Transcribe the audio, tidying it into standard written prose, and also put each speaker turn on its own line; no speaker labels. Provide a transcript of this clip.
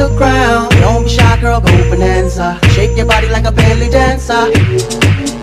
the ground. Don't be shy, girl, go bonanza. Shake your body like a belly dancer.